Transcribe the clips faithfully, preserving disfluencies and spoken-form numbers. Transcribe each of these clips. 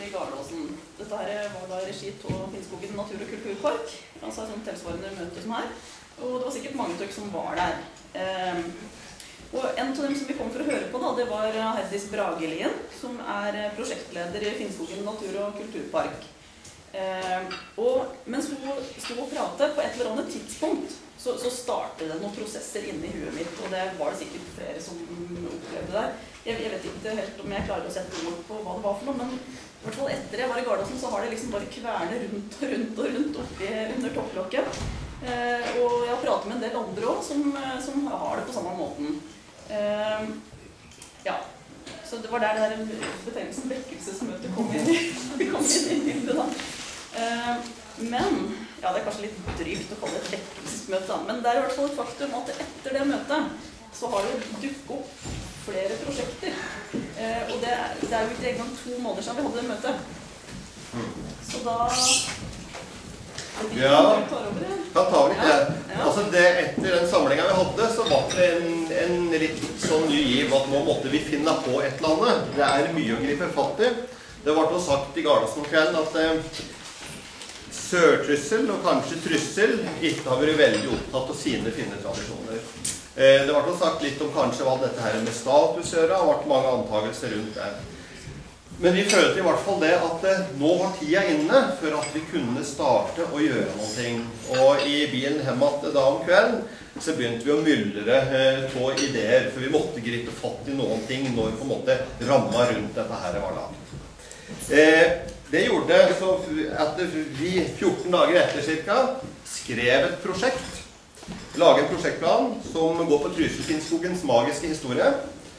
i Garlåsen. Dette her var da regi av Finnskogen Natur- og Kulturpark, altså et sånt tilsvarende møte som her. Og det var sikkert mange tøk som var der. Eh, og en av dem som vi kom for å høre på da, det var Herdis Bragelien, som er prosjektleder i Finnskogen Natur- og Kulturpark. Eh, og mens hun stod og pratet på et eller annet tidspunkt, så, så startet det noen prosesser inne i huet mitt, og det var det sikkert flere som opplevde der. Jeg, jeg vet ikke helt om jeg klarer å sette ord på hva det var for noe, men i hvert fall etter jeg var i Garlåsen, så har det liksom bare kverne rundt og rundt og rundt oppi under topplokket. Eh, og jeg har pratet med en del andre også, som, som har det på samme måten. Eh, ja, så det var der det der betegnelsen vekkelsesmøte kom inn i, kom inn i bildet da. Eh, men, ja, det er kanskje litt drygt å kalle det et vekkelsesmøte da, men det er i hvert fall et faktum at etter det møtet så har det dukket opp flere prosjekter. Eh, og det er, det er jo ikke engang to måneder siden vi hadde det møtet. Så da... Ja, kan ta litt det. Ja. Altså det, etter den samlingen vi hadde, så var det en, en litt sånn ny giv at nå måtte vi finne på et eller annet. Det er mye å gripe fatt i. Det var til å sagt i Garlåsen-kvelden at eh, Sør-Trysil og kanskje Trysil ikke har vært veldig opptatt av sine finnetradisjoner. Eh, det var til å sagt litt om kanskje hva dette her med status gjør, og det har vært mange antagelser rundt det. Men vi følte i hvert fall det at eh, nå var tida inne for at vi kunne starte å gjøre noe. Og i bilen hjemme da om kvelden så begynte vi å myldre eh, på ideer, for vi måtte gripe fatt i noen ting når på en måte ramma rundt dette her var lagt. Eh, det gjorde så at vi fjorten dager etter cirka skrev et prosjekt, laget en prosjektplan som går på Trysil-Finnskogens magiske historie.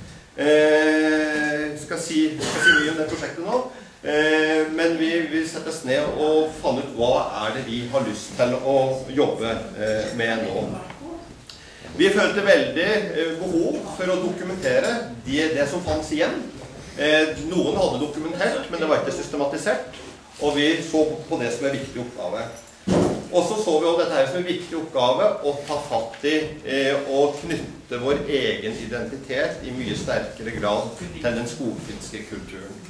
Eh, skal si, skal si mye om det prosjektet nå, eh, men vi, vi setter oss ned og fant ut hva er det vi har lyst til å jobbe eh, med nå. Vi følte veldig eh, behov for å dokumentere det, det som fanns igjen. Eh, noen hadde dokumentert, men det var ikke systematisert, og vi så på det som er en viktig oppgave. Og så så vi også dette her som en viktig oppgave å ta fatt i eh, og knytte vår egen identitet i mye sterkere grad til den skogfinske kulturen.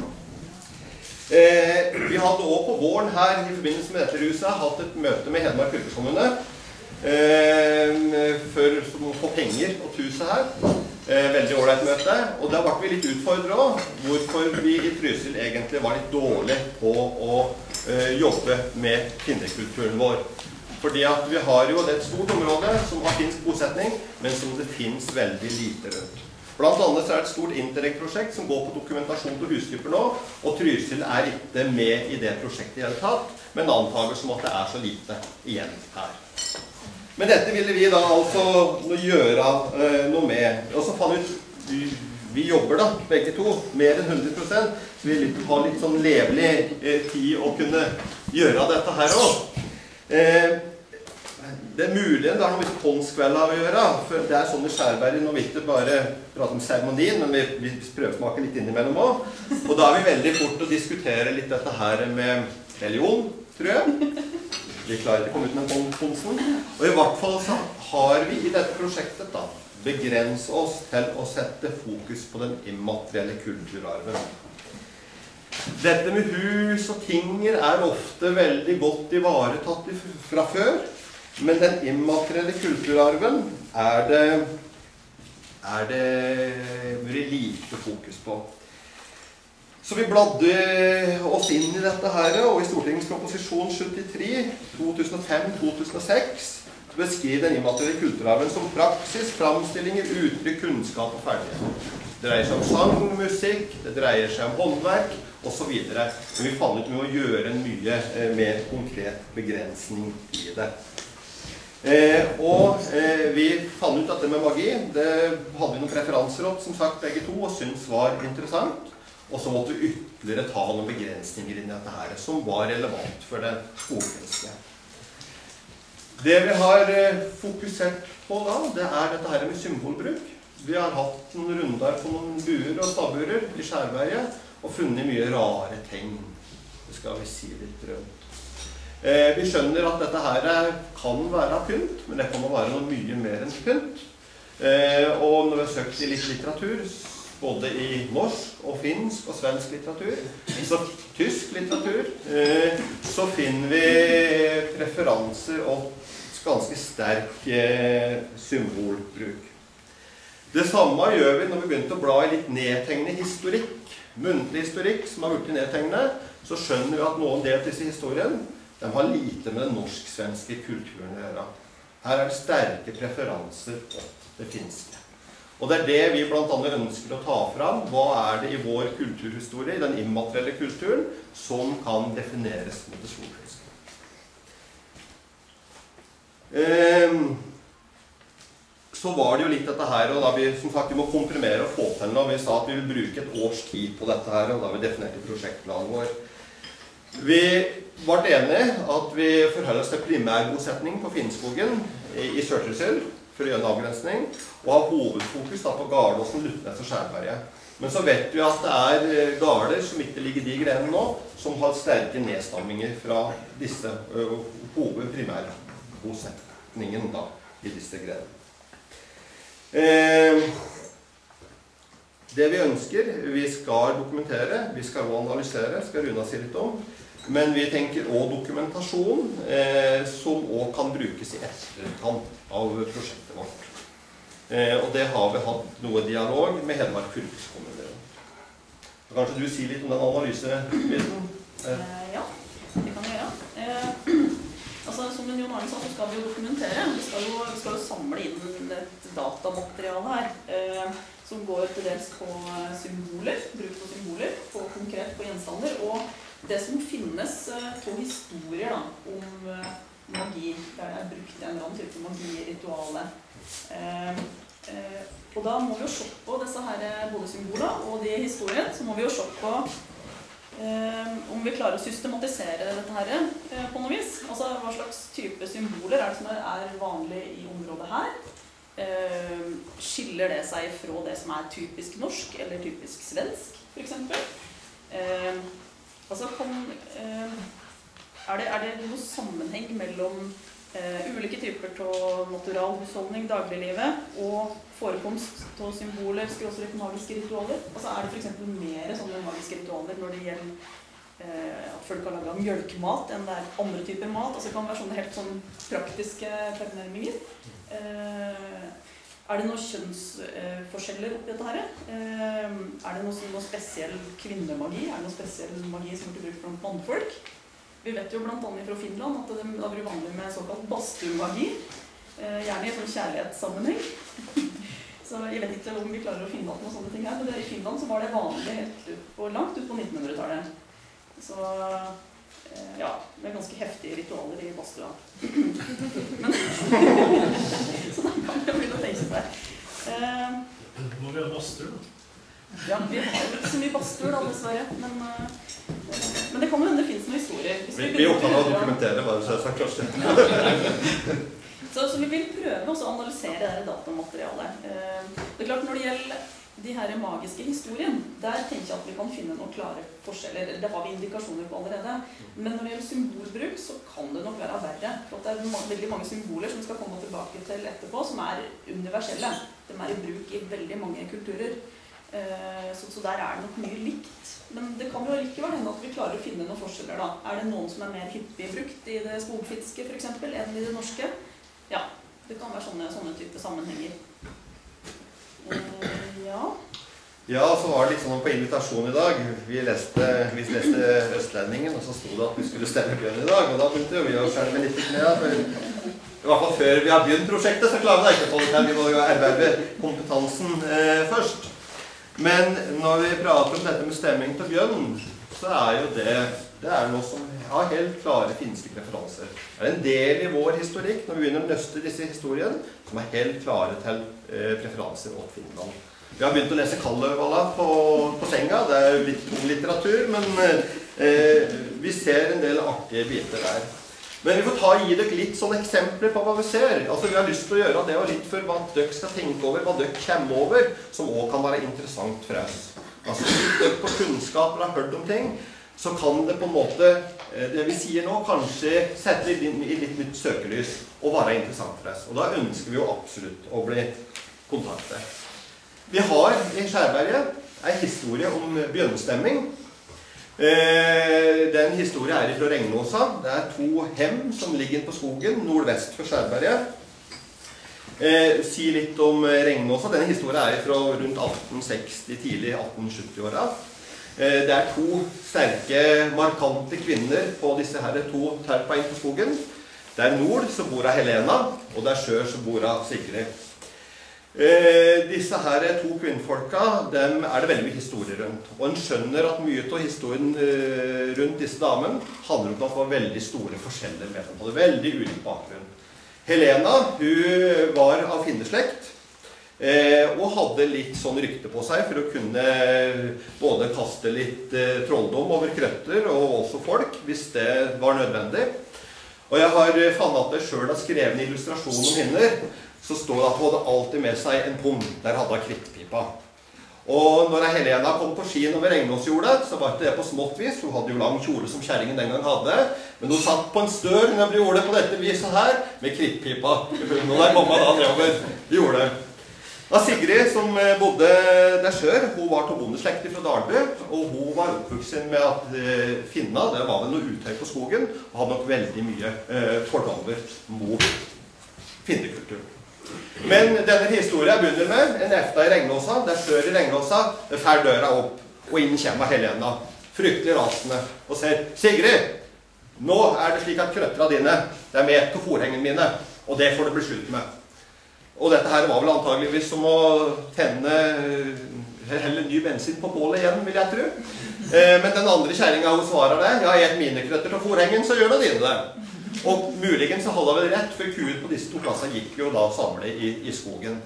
Eh, vi hadde også på våren her i forbindelse med dette huset hatt et møte med Hedmark fylkeskommune eh, for å få penger på huset her. Eh, veldig ålreit møte, og da ble vi litt utfordret også, hvorfor vi i Trysil egentlig var litt dårlige på å eh, jobbe med finnekulturen vår. Fordi at vi har jo et stort område som har finsk bosetning, men som det finnes veldig lite rundt. Blant annet så er det et stort Interreg-prosjekt som går på dokumentasjon på hustyper nå, og Trysil er ikke med i det prosjektet i hele tatt, men antager som at det er så lite igjen her. Men dette ville vi da altså gjøre eh, noe med. Og så fant vi ut, vi, vi jobber da, begge to, mer enn hundre prosent, så vi vil ha litt sånn levelig eh, tid å kunne gjøre dette her også. Eh, det er mulig det har noe med håndskveldet å gjøre, for det er sånn i Skjærberget, nå vil vi ikke bare prate om seremonien, men vi, vi prøvsmaker litt innimellom også. Og da er vi veldig fort å diskutere litt dette her med religion, tror jeg. Vi klarer ikke å komme ut med den konsen. Og i hvert fall så har vi i dette prosjektet da begrenset oss til å sette fokus på den immaterielle kulturarven. Dette med hus og tinger er ofte veldig godt ivaretatt fra før, men den immaterielle kulturarven er det, er det veldig lite fokus på. Så vi bladde oss inn i dette her, og i Stortingets proposisjon syttitre, to tusen og fem til to tusen og seks, så beskriver den immaterielle kulturarven som praksis, framstillinger, uttrykk, kunnskap og ferdighet. Det dreier seg om sang, musikk, det dreier seg om håndverk, og så videre. Men vi fant ut med å gjøre en mye eh, mer konkret begrensning i det. Eh, og eh, vi fant ut at det med magi, det hadde vi noen preferanser opp, som sagt, begge to, og syntes var interessant. Og så måtte vi ytterligere ta noen begrensninger inn i dette her, som var relevant for det skogfinske. Det vi har fokusert på da, det er dette her med symbolbruk. Vi har hatt noen runder på noen buer og stabburer i Skjærberget, og funnet mye rare ting. Det skal vi si litt rundt. Eh, vi skjønner at dette her kan være pynt, men det kan være noe mye mer enn pynt. Eh, og når vi har søkt i litt litteratur, både i norsk og finsk og svensk litteratur, så tysk litteratur, eh, så finner vi preferanser og ganske sterk eh, symbolbruk. Det samme gjør vi når vi begynte å bla i litt nedtegnende historikk, muntlig historikk som har blitt nedtegnende, så skjønner vi at noen del av disse historiene, de har lite med den norsk-svenske kulturen å gjøre. Her er det sterke preferanser på det finske. Og det er det vi blant annet ønsker å ta fram. Hva er det i vår kulturhistorie, i den immaterielle kulturen, som kan defineres mot det storfinske? Um, så var det jo litt dette her, og da vi som sagt vi må komprimere og få til noe. Vi sa at vi vil bruke et års tid på dette her, og da har vi definert i prosjektplanen vår. Vi ble enige at vi forholder oss til primærbosetning på Finnskogen i, i Sør-Trysil, for å gjøre en avgrensning, og ha hovedfokus da på Garlåsen, Lutnes og Skjærberget. Men så vet vi at det er garder som ikke ligger i de grenene nå, som har sterke nedstamminger fra disse uh, hovedprimærbosetningen da, i disse grenene. Eh, det vi ønsker, vi skal dokumentere, vi skal også analysere, skal Runa si litt om, men vi tenker også dokumentasjon, eh, som også kan brukes i etterkant av prosjektet vårt. Eh, og det har vi hatt noe dialog med Hedmark fylkeskommune. Kanskje du sier litt om den analysebiten? Eh, ja, det kan vi gjøre. Eh, altså, som Jon Arne sa, så skal vi jo dokumentere. Vi skal jo, vi skal jo samle inn et datamateriale her, eh, som går til dels på symboler, bruk på symboler, på konkret på gjenstander, og det som finnes to historier da, om magi, der det er brukt en eller annen type magi-rituale. Eh, eh, og da må vi jo se på disse her både symboler og de historiene, så må vi jo se på eh, om vi klarer å systematisere dette her eh, på noe vis. Altså hva slags type symboler er det som er vanlig i området her? Eh, skiller det seg fra det som er typisk norsk eller typisk svensk, for eksempel? Eh, altså, kan, eh, er, det, er det noen sammenheng mellom eh, ulike typer av naturalhusholdning, dagliglivet, og forekomst av symboler, skråstrek magiske ritualer? Altså, er det for eksempel mer sånne magiske ritualer når det gjelder eh, at folk har laget mjølkemat enn det er andre typer mat? Altså, det kan være sånne helt sånn praktiske tilnærminger. Eh, er det noen kjønnsforskjeller oppi dette her? Eh, er det noe, noe spesiell kvinnemagi? Er det noe spesiell magi som blir brukt blant mannfolk? Vi vet jo blant annet fra Finland at det da blir vanlig med såkalt badstuemagi. Eh, gjerne i sånn kjærlighetssammenheng. Så jeg vet ikke om vi klarer å finne noen sånne ting her, men i Finland så var det vanlig helt ut på, langt ut på nittenhundretallet. Så ja, med ganske heftige ritualer i badstua. Men, så da kan det bli noe å tenke seg. Eh, Må vi ha badstue, da? ja, vi har jo ikke så mye badstuer da, dessverre. Men, uh, men det kan jo hende det finnes noen historier. Vi, vi er opptatt av å dokumentere, bare så jeg sagt først. så, så vi vil prøve også å analysere dette datamaterialet. Uh, det er klart, når det gjelder de her magiske historiene, der tenker jeg at vi kan finne noen klare forskjeller. Det har vi indikasjoner på allerede. Men når det gjelder symbolbruk, så kan det nok være verre. For det er ma veldig mange symboler som vi skal komme tilbake til etterpå, som er universelle. De er i bruk i veldig mange kulturer. Uh, så, så der er det nok mye likt. Men det kan jo likevel hende at vi klarer å finne noen forskjeller da. Er det noen som er mer hyppig brukt i det skogfinske for eksempel, enn i det norske? Ja, det kan være sånne, sånne type sammenhenger. Uh, ja. Ja, så var det liksom på invitasjon i dag. Vi leste, vi leste Østlendingen, og så sto det at vi skulle stemme bjørn i dag. Og da begynte vi å skjelve litt i knæa. I hvert fall før vi har begynt prosjektet, så klarer vi ikke å få det til. Vi må jo erverve kompetansen eh, først. Men når vi prater om dette med stemming til bjørn, så er jo det, det er noe som har helt klare finske preferanser. Det er en del i vår historikk, når vi begynner å nøste disse historiene, som er helt klare til eh, preferanser åt Finland. Vi har begynt å lese Kalevala på, på senga, det er jo litt tung litteratur, men eh, vi ser en del artige biter der. Men vi får ta og gi dere litt sånne eksempler på hva vi ser. Altså, vi har lyst til å gjøre det og litt for hva dere skal tenke over, hva dere kommer over, som også kan være interessant for oss. Altså, hvis dere på kunnskap eller har hørt om ting, så kan det på en måte, det vi sier nå, kanskje sette i litt nytt søkelys og være interessant for oss. Og da ønsker vi jo absolutt å bli kontaktet. Vi har i Skjærberget en historie om bjønnestemming. Den historien er fra Regnåsa. Det er to hem som ligger på skogen, nordvest for Skjærberget. Si litt om Regnåsa. Denne historien er fra rundt atten seksti, tidlig atten sytti-åra. Det er to sterke, markante kvinner på disse her to terpa inn på skogen. Det er nord så bor av Helena, og det er sør så bor av Sigrid. Eh, disse her to kvinnfolka, dem er det veldig mye historie rundt. Og en skjønner at mye av historien eh, rundt disse damen handler om at det var veldig store forskjeller med dem. Hadde veldig ulik bakgrunn. Helena, hun var av finneslekt, eh, og hadde litt sånn rykte på seg for å kunne både kaste litt eh, trolldom over krøtter og også folk, hvis det var nødvendig. Og jeg har fannet at jeg selv har skrevet en illustrasjon om henne, så står det at hun hadde alltid med seg en pung. Der hadde hun krittpipa. Og når Helena kom på skien over Regnåsjordet, så var det på smått vis. Hun hadde jo lang kjole som kjerringen den gang hadde. Men hun satt på en stør når hun ble jordet på dette viset her, med krittpipa. Og der kom hun da nedover jordet. Da Sigrid, som bodde der sør, hun var til bondeslekt fra Dalby, og hun var oppvoksen med at eh, finna, det var vel noe uthøy på skogen, og hadde nok veldig mye eh, fordommer mot finnekulturen. Men denne historien begynner med en efta i Regnåsa, der sør i Regnåsa, det fær døra opp, og inn kommer Helena, fryktelig rasende, og sier, Sigrid, nå er det slik at krøttera dine, det er med til forhengene mine, og det får det bli slutt med. Og dette her var vel antageligvis som å tenne heller ny bensin på bålet igjen, vil jeg tro. Men den andre kjæringa hun svarer det, ja, et minekrøtter til forhengen, så gjør det dine det. Og muligens så hadde vel rett, for kuen på disse to plassene gikk jo da samlet i, i skogen.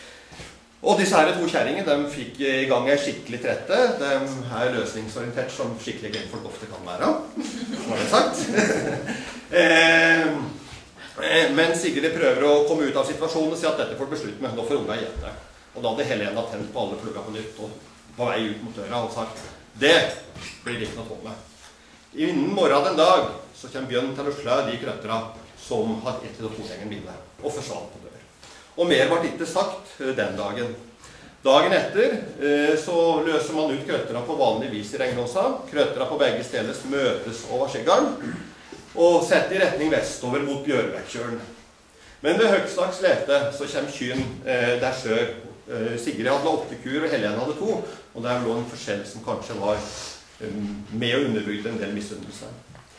Og disse her to kjæringene, de fikk i gang en skikkelig trette. De er løsningsorientert som skikkelig genfolk ofte kan være, som har det sagt. eh, Men Sigrid prøver å komme ut av situasjonen og si at dette får beslutt med, nå får unga igjen det. Og da hadde Helena tent på alle plugga på nytt og på vei ut mot døra og sagt, det blir ikke noe tomme. Innen morgenen en dag så kommer Bjørn til å slå de krøttera som har ettet og forhengen mine, og forsvant på dør. Og mer var ikke sagt den dagen. Dagen etter så løser man ut krøttera på vanlig vis i Regnåsa. Krøttera på begge steder møtes over Skjeggarn, og setter i retning vestover mot Bjørvekkjølen. Men ved Høgstags lete så kommer kyen eh, der sør. Eh, Sigrid hadde åtte kuer, og Helene hadde to, og der lå en forskjell som kanskje var um, med å underbygge en del misunnelse.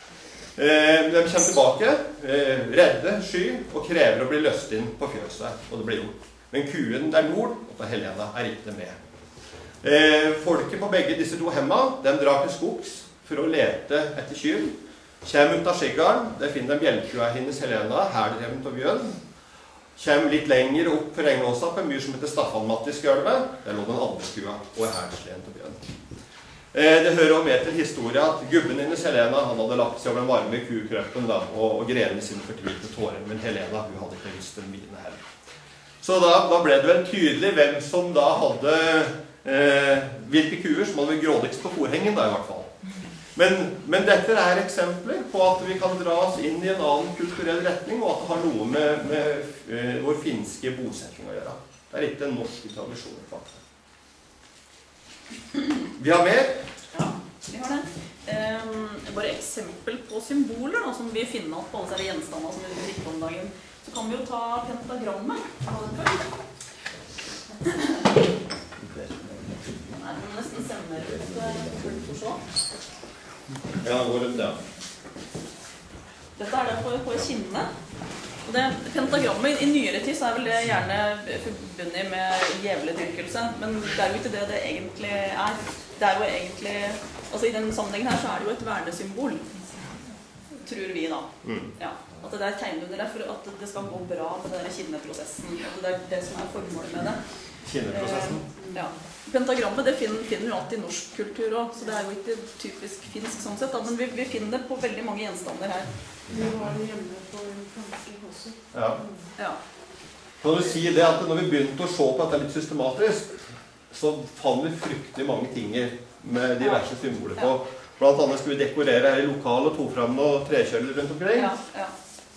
Eh, de kommer tilbake, eh, redde, sky, og krever å bli løst inn på fjøset, og det blir gjort. Men kuen der nord, og Helene, er ikke med. Eh, folket på begge disse to hemma, de drar til skogs for å lete etter kyen. Kjem ut av Skjeggarn, der finner de bjelkua hennes Helena, herdereven til Bjørn. Kjem litt lenger opp for Regnåsa på en myr som heter Staffanmattisgølvet. Der lå den andre kua, og er herdslen til Bjørn. Eh, det hører også med til historien at gubben hennes Helena, han hadde lagt seg over den varme kukrøppen da, og, og grene sine fortvilte tårer, men Helena, hun hadde ikke lyst til mine her. Så da, da ble det vel tydelig hvem som da hadde, eh, hvilke kuer som hadde grådigst på forhengen da i hvert fall. Men, men dette er eksempler på at vi kan dra oss inn i en annen kulturell retning, og at det har noe med, med uh, vår finske bosetting å gjøre. Det er ikke en norsk tradisjon, faktisk. Vi har mer? Ja, vi har det. Um, bare eksempel på symboler da, som vi finner på alle disse gjenstandene som vi drikker om dagen. Så kan vi jo ta pentagrammet. Nei, det må nesten sende ut for så. Ja, hvor er det? Dette er det på, på kinnene. Og det pentagrammet i nyere tid så er vel det gjerne forbundet med djeveledyrkelse, men det er jo ikke det det egentlig er. Det er jo egentlig, altså i den sammenhengen her så er det jo et vernesymbol, tror vi da. Mm. Ja, at det er tegnet under det for at det skal gå bra med denne kinneprosessen, at det er det som er formålet med det. Kinneprosessen? Eh, ja. Pentagrammet det finner, finner vi alltid i norsk kultur også, så det er jo ikke typisk finsk sånn sett, da, men vi, vi finner det på veldig mange gjenstander her. Vi har det hjemme på franske også. Ja. Ja. Kan du si det at når vi begynte å se på dette litt systematisk, så fant vi fryktelig mange ting med diverse symboler på. Blant annet skulle vi dekorere her i lokalet, to fram noen trekjøller rundt omkring. Ja, ja.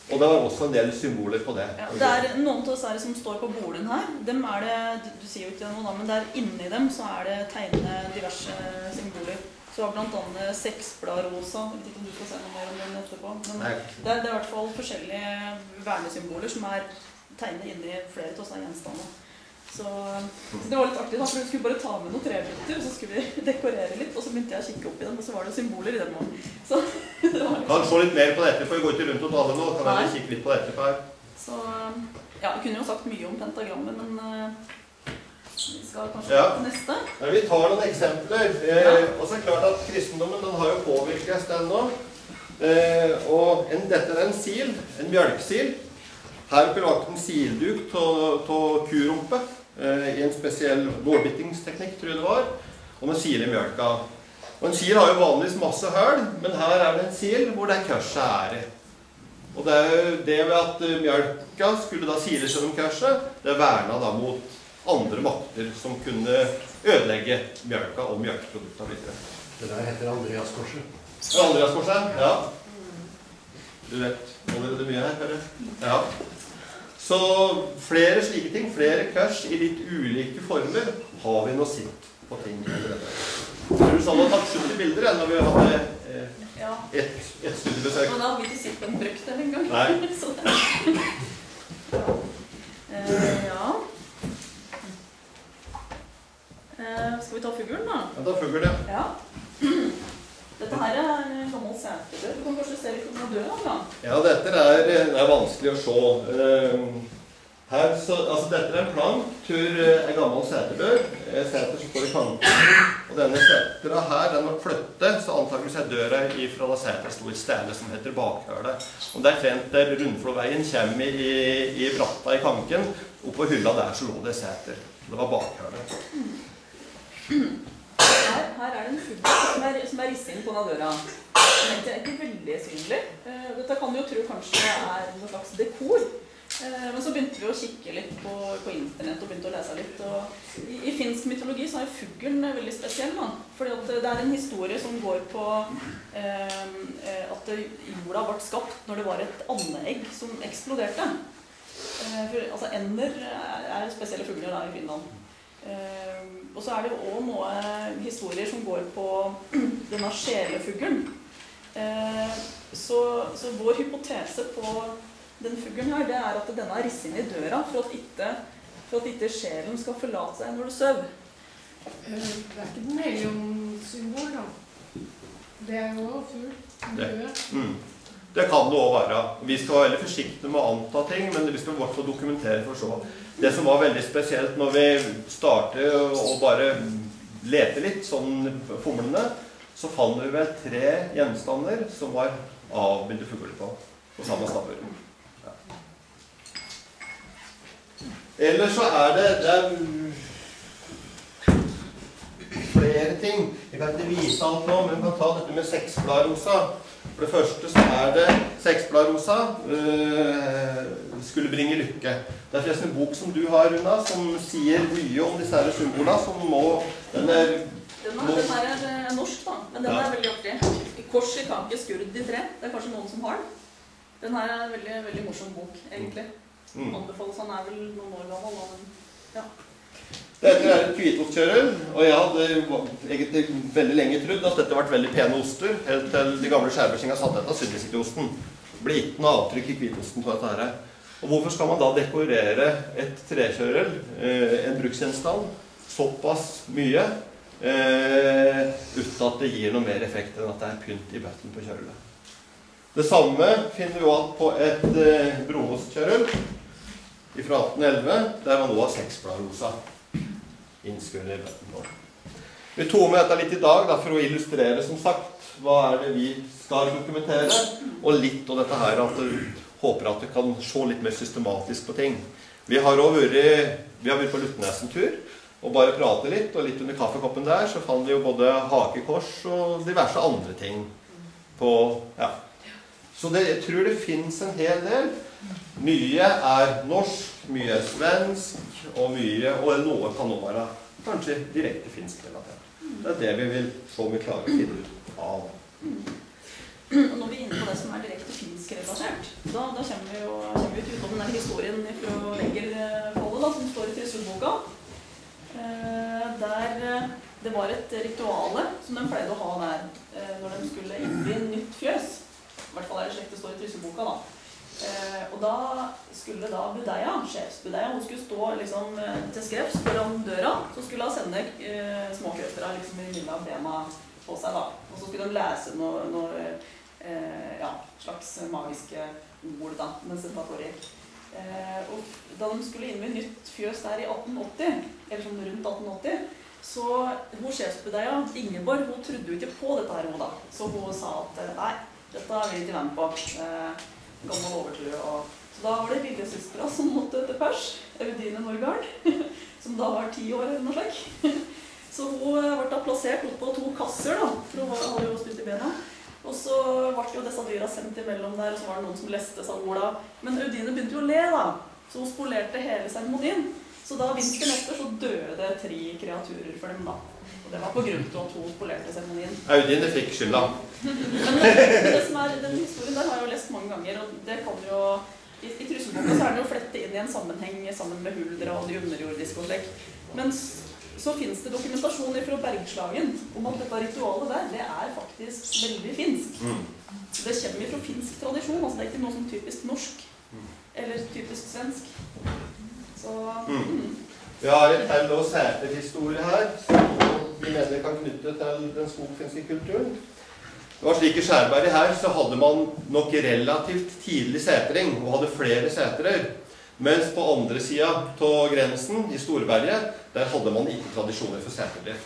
Og det var også en del symboler på det. Ja, det er noen av disse som står på borden her. Dem er det, du, du sier jo ikke noe da, men der inni dem så er det tegnet diverse symboler. Så du har blant annet seksbladrosa. Jeg vet ikke om du skal se noe mer om den etterpå. Men det er, det er i hvert fall forskjellige vernesymboler som er tegnet inni flere av disse gjenstandene. Så, så det var litt artig da, for vi skulle bare ta med noen trebiter, og så skulle vi dekorere litt, og så begynte jeg å kikke opp i dem, og så var det symboler i dem også. Så det var litt... Kan se litt mer på dette, for vi går ikke rundt og ta det nå, kan jeg kikke litt på dette her. Så, ja, vi kunne jo sagt mye om pentagrammet, men uh, vi skal kanskje ja. til neste. Ja, vi tar noen eksempler, eh, ja. Og så er det klart at kristendommen, den har jo påvirket den nå. Eh, og en, dette er en sil, en mjølksil. Her er lagt en silduk til kurumpe. I en spesiell vårbittingsteknikk, tror jeg det var, og med sil i mjølka. Og en sil har jo vanligvis masse høl, men her er det en sil hvor det er kørset er i. Og det er jo det ved at mjølka skulle da siles gjennom kørset, det verna da mot andre makter som kunne ødelegge mjølka og mjølkeprodukter videre. Det der heter Andreaskorset. Andreaskorset, ja. Du vet, allerede mye her, hører jeg. Ja. Så flere slike ting, flere kurs i litt ulike former, har vi nå sitt på ting. Tror du sånn at tatt sjutti bilder enn når vi hadde eh, ja. et, et studiebesøk? Og da har vi ikke sitt på en brøkt eller en gang. Nei. Så det. Ja. Eh, ja. Eh, skal vi ta fuglen da? Ja, ta fuglen, ja. Ja. Dette her er en gammel setedør. Du kan kanskje se litt om døra da? Ja, dette er, det er vanskelig å se. Her, så, altså dette er en plank til en gammel setedør. Seter som står i kanten. Og denne setera her, den var flyttet, så antageligvis er døra ifra da seter sto i stelle som heter bakhølet. Og der trent der Rundfloveien kommer i, i bratta i kanken, oppå hylla der så lå det seter. Det var bakhølet. Her, her er det en fugl som er, som er risset inn på denne døra. Den er ikke veldig synlig. Dette kan du jo tro kanskje er noen slags dekor. Men så begynte vi å kikke litt på, på internett og begynte å lese litt. Og i, I finsk mytologi så er fuglen veldig spesiell da. Fordi at det er en historie som går på eh, at jorda ble skapt når det var et andeegg som eksploderte. Eh, for, altså ender er, er spesielle fugler da i Finland. Uh, og så er det jo også noen historier som går på denne sjelefuglen. Uh, så, så vår hypotese på den fuglen her, det er at denne er risset inn i døra for at ikke, for at ikke sjelen skal forlate seg når du søv. Uh, det er ikke den helionsymbol da. Det er jo fugl. Det. Mm. Det kan det også være. Vi skal være veldig forsiktige med å anta ting, men vi skal i hvert fall dokumentere for så. Det som var veldig spesielt når vi startet og bare lete litt, sånn fomlende, så fant vi vel tre gjenstander som var avbildet fugler på, på samme stabber. Ja. Ellers så er det, det er flere ting. Jeg kan ikke vise alt nå, men vi kan ta dette med seksbladrosa. For det første så er det seksbladrosa øh, skulle bringe lykke. Det er forresten en bok som du har, Runa, som sier mye om disse her symbolene, som må... Den er, den er, den her er norsk da, men den ja. Er veldig artig. Kors i kanke, skurd i tre. Det er kanskje noen som har den. Den her er en veldig, veldig morsom bok, egentlig. Mm. Anbefales, han er vel noen år gammel, men ja. Dette er et hvitostkjører, og jeg hadde egentlig veldig lenge trodd at dette var veldig pene oster, helt til de gamle skjærbersinga satt dette Sydney-City-osten. Det ble ikke noe avtrykk i hvitosten på dette her. Og hvorfor skal man da dekorere et trekjører, en bruksgjenstand, såpass mye, eh, uten at det gir noe mer effekt enn at det er pynt i bøtten på kjørelet? Det samme finner vi jo alt på et eh, bromostkjører fra atten elleve, der man nå har seksbladrosa innskuende i bøtten på. Vi tog med dette litt i dag da, for å illustrere, som sagt, hva er det vi skal dokumentere, og litt av dette her, at du håper at du kan se litt mer systematisk på ting. Vi har også vært, vi har vært på Luttnesen-tur, og bare prate litt, og litt under kaffekoppen der, så fant vi jo både hakekors og diverse andre ting på, ja. Så det, jeg tror det finnes en hel del. Mye er norsk, mye er svensk, og mye, og noe kan nå være kanskje direkte finsk relatert. Det er det vi vil så vi klarer å finne ut av. Og når vi er inne på det som er direkte finsk relatert, da, da kommer var et rituale som de pleide å ha der eh, når de skulle innby nytt fjøs. I hvert fall er det slik det står i Trysilboka da. Eh, og da skulle da budeia, sjefsbudeia, hun skulle stå liksom til skrevs foran døra, så skulle hun sende eh, småkrøttere liksom i middag av bena på seg da. Og så skulle de lese noe, noe eh, ja, slags magiske ord da, mens det var forrige. Eh, og da de skulle innby nytt fjøs der i atten åtti, eller sånn rundt atten åtti, så hun sjefsbudeia, Ingeborg, hun trodde jo ikke på dette her da. Så hun sa at nei, dette vil jeg ikke være med på. Eh, gammel overtro. Og så da var det lillesøstera som måtte til pers, Eudine Norgard, som da var ti år eller noe slik. Så hun ble da plassert opp på to kasser da, for hun hadde jo spilt i bena. Og så ble jo disse dyra sendt imellom der, og så var det noen som leste seg orda. Men Eudine begynte jo å le da, så hun spolerte hele seremonien. Så da vinteren etter så døde det tre kreaturer for dem da. Og det var på grunn til at hun spolerte seremonien. Eudine fikk skylda. Men det som er, den historien der har jeg jo lest mange ganger, og det kan jo... I, i Trysilboka så er den jo flettet inn i en sammenheng sammen med huldra og de underjordiske og slik. Men så finnes det dokumentasjon fra Bergslagen om at dette ritualet der, det er faktisk veldig finsk. Mm. Det kommer fra finsk tradisjon, altså det er ikke noe som typisk norsk, eller typisk svensk. Så... Mm. Vi har et held- og sæterhistorie her, som vi mener kan knytte til den skogfinske kulturen. Det var slik i Skjærberget her, så hadde man nok relativt tidlig sætring, og hadde flere sæterer. Mens på andre siden av grensen, i Storberget, der hadde man ikke tradisjoner for sæterdrift.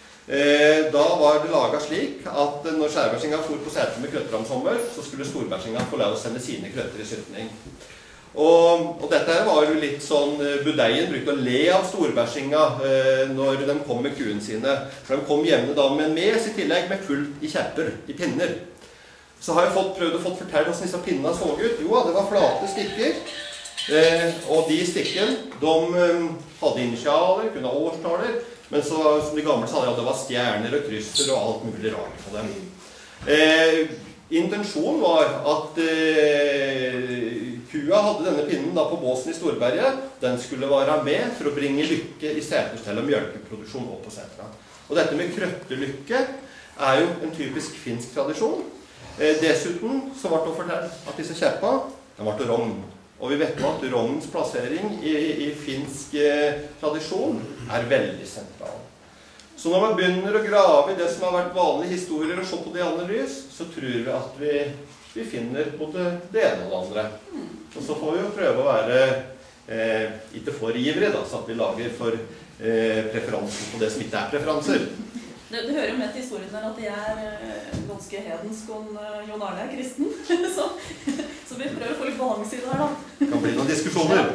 Eh, da var det laget slik at når skjærbergsinga for på sæter med krøtter om sommer, så skulle storbergsinga få lov å sende sine krøtter i sytning. Og, og dette her var jo litt sånn, budeien brukte å le av storbergsinga eh, når de kom med kuen sine. For de kom hjemme da med en mes i tillegg med fullt i kjepper, i pinner. Så har jeg fått, prøvd å få fortelle hvordan disse pinnene så ut. Jo, det var flate stikker. Eh, og de stikkene, de um, hadde initialer, kunne ha årstaler, men så, som de gamle sa, ja, det var stjerner og krysser og alt mulig rart på dem. Eh, intensjonen var at eh, kua hadde denne pinnen da på båsen i Storberget. Den skulle være med for å bringe lykke i seterstell og mjølkeproduksjon opp på setera. Og dette med krøttelykke er jo en typisk finsk tradisjon. Eh, dessuten så ble det fortalt at disse kjeppa, de ble rogn. Og vi vet nå at rognens plassering i, i finsk eh, tradisjon er veldig sentral. Så når man begynner å grave i det som har vært vanlige historier og se på det andre lys, så tror vi at vi, vi finner både det ene og det andre. Og så får vi jo prøve å være eh, ikke for ivrige, da, så at vi lager for eh, preferanser på det som ikke er preferanser. Det, det hører jo med til historien der at de er eh, ganske hedensk, og uh, Jon Arne er kristen. så, så vi prøver å få litt balanse i det her da. Det kan bli noen diskusjoner.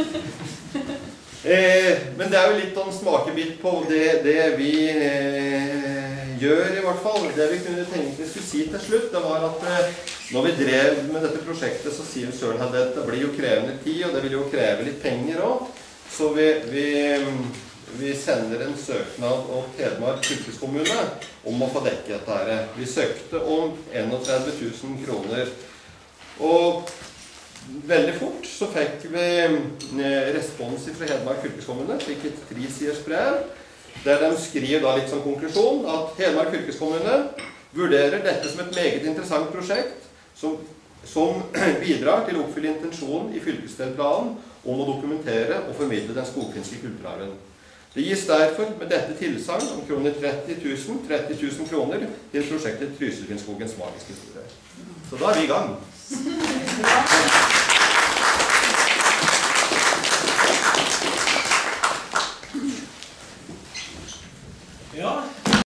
eh, men det er jo litt av en smakebit på det, det vi eh, gjør i hvert fall. Det vi kunne tenke vi skulle si til slutt, det var at eh, når vi drev med dette prosjektet, så sier Søren at det blir jo krevende tid, og det vil jo kreve litt penger også. Så vi... vi Vi sender en søknad til Hedmark fylkeskommune om å få dekke dette her. Vi søkte om trettien tusen kroner. Og veldig fort så fikk vi respons fra Hedmark fylkeskommune. Fikk et tresiders brev, der de skriver da litt som konklusjon at Hedmark fylkeskommune vurderer dette som et meget interessant prosjekt som, som bidrar til å oppfylle intensjonen i fylkesdelplanen om å dokumentere og formidle den skogfinske kulturarven. Det gis derfor med dette tilsagn om kroner tretti tusen kroner til prosjektet Trysilfinskogens magiske historie. Så da er vi i gang.